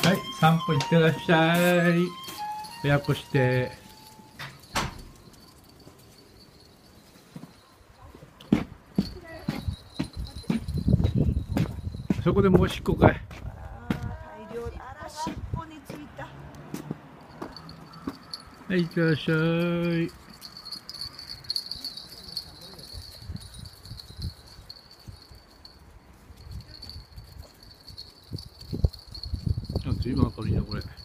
はい、散歩行ってらっしゃい。親子して。そこでもうしっこかい。 大量だ。あら、尻尾についた。 はい、行ってらっしゃい。あ、随分明るいな、これ。